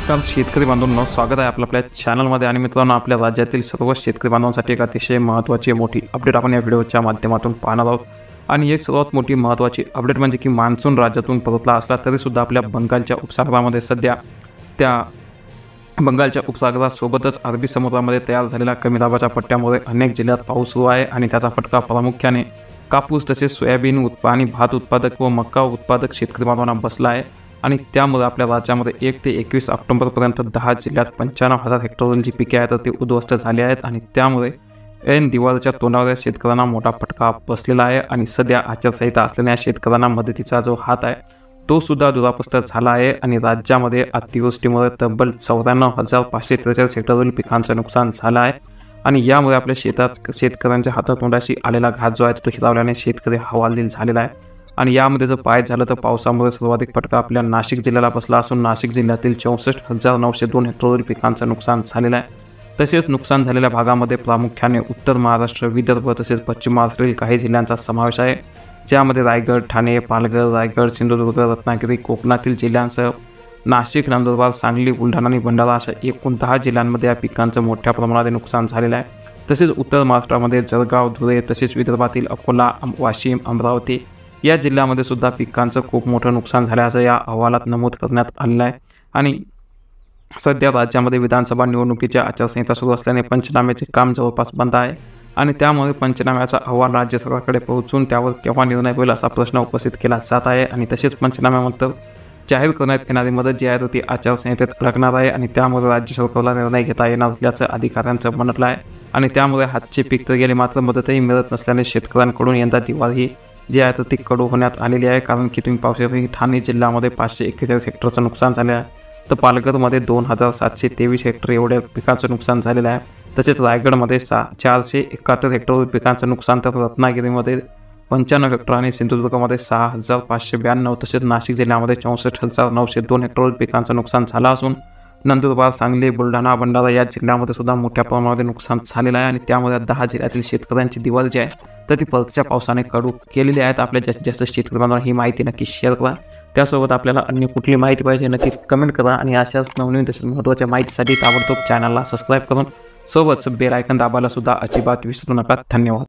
नमस्कार शेतकरी बांधवांनो, स्वागत आहे आपल्या चॅनलमध्ये। आणि मित्रांनो, आपल्या राज्यातील सर्व शेतकरी बांधवांसाठी एक अतिशय महत्त्वाची मोठी अपडेट आपण या व्हिडिओच्या माध्यमातून पाहणार आहोत। आणि एक सर्वात मोठी महत्त्वाची अपडेट म्हणजे की मान्सून राज्यातून परतला असला तरी सुद्धा आपल्या बंगालच्या उपसागरामध्ये सध्या त्या बंगालच्या उपसागरासोबतच अरबी समुद्रामध्ये तयार झालेल्या कमी दाबाच्या पट्ट्यामुळे अनेक जिल्ह्यात पाऊस सुरू आहे आणि त्याचा फटका प्रामुख्याने कापूस तसेच सोयाबीन आणि भात उत्पादक व मका उत्पादक शेतकरी बांधवांना बसला आहे। आणि त्यामुळे आपल्या राज्यामध्ये 1 ते 21 ऑक्टोबरपर्यंत 10 जिल्ह्यात 95,000 हेक्टरवरील जी पिके आहेत ती उद्ध्वस्त झाली आहेत। आणि त्यामुळे ऐन दिवाळीच्या तोंडावर शेतकऱ्यांना मोठा फटका बसलेला आहे। आणि सध्या आचारसंहिता असलेल्या शेतकऱ्यांना मदतीचा जो हात आहे तो सुद्धा दुरापस्त झाला आहे। आणि राज्यामध्ये अतिवृष्टीमुळे तब्बल 94,543 हेक्टरवरील पिकांचं नुकसान झालं आहे। आणि यामुळे आपल्या शेतकऱ्यांच्या हातातोंडाशी आलेला घात जो आहे तो हिरावल्याने शेतकरी हवालदिल झालेला आहे। आणि यामध्ये जर पाहायचं झालं तर पावसामुळे सर्वाधिक फटका आपल्या नाशिक जिल्ह्याला बसला असून नाशिक जिल्ह्यातील 64,902 हेक्टरवरील पिकांचं नुकसान झालेलं आहे। तसेच नुकसान झालेल्या भागामध्ये प्रामुख्याने उत्तर महाराष्ट्र, विदर्भ तसेच पश्चिम महाराष्ट्रातील काही जिल्ह्यांचा समावेश आहे, ज्यामध्ये रायगड, ठाणे, पालघर, रायगड, सिंधुदुर्ग, रत्नागिरी, कोकणातील जिल्ह्यांसह नाशिक, नंदुरबार, सांगली, बुलढाणा आणि भंडारा अशा एकूण 10 जिल्ह्यांमध्ये या पिकांचं मोठ्या प्रमाणात नुकसान झालेलं आहे। तसेच उत्तर महाराष्ट्रामध्ये जळगाव, धुळे तसेच विदर्भातील अकोला, वाशिम, अमरावती या जिल्ह्यामध्ये सुद्धा पिकांचं खूप मोठं नुकसान झाल्याचं या अहवालात नमूद करण्यात आलेलं आहे। आणि सध्या राज्यामध्ये विधानसभा निवडणुकीच्या आचारसंहिता सुरू असल्याने पंचनाम्याचे काम जवळपास बंद आहे। आणि त्यामुळे पंचनाम्याचा अहवाल राज्य सरकारकडे पोहोचून त्यावर केव्हा निर्णय होईल असा प्रश्न उपस्थित केला जात आहे। आणि तसेच पंचनाम्यानंतर जाहीर करण्यात येणारी मदत जी आहे ती आचारसंहितेत अडकणार आहे आणि त्यामुळे राज्य सरकारला निर्णय घेता येणार असल्याचं अधिकाऱ्यांचं म्हणलं आहे। आणि त्यामुळे हातचे पीक तर गेले मात्र मदतही मिळत नसल्याने शेतकऱ्यांकडून यंदा दिवाळी जी आहे ती कडू होण्यात आलेली आहे। कारण की तुम्ही पाहू शकता की ठाणे जिल्ह्यामध्ये 541 हेक्टरचं नुकसान झालं आहे, तर पालघरमध्ये 2,723 हेक्टर एवढ्या पिकाचं नुकसान झालेलं आहे। तसेच रायगडमध्ये 471 हेक्टर पिकांचं नुकसान, तर रत्नागिरीमध्ये 95 हेक्टर आणि सिंधुदुर्गमध्ये 6,592 तसेच नाशिक जिल्ह्यामध्ये 64,902 हेक्टर पिकांचं नुकसान झालं असून नंदुरबार, सांगली, बुलढाणा, भंडारा या जिल्ह्यामध्ये सुद्धा मोठ्या प्रमाणात नुकसान झालेलं आहे। आणि त्यामुळे 10 जिल्ह्यातील शेतकऱ्यांची दिवाळी जी आहे तर ती परतीच्या पावसाने कडू केलेली आहेत। आपल्या जास्तीत जास्त शेतकरी बांधवांना ही माहिती नक्की शेअर करा। त्यासोबत आपल्याला अन्य कुठली माहिती पाहिजे नक्की कमेंट करा। आणि अशाच नवनवीन तसेच महत्त्वाच्या माहितीसाठी ताबडतोब चॅनलला सबस्क्राईब करून सोबतच बेल आयकॉन दाबायला सुद्धा अजिबात विसरू नका। धन्यवाद।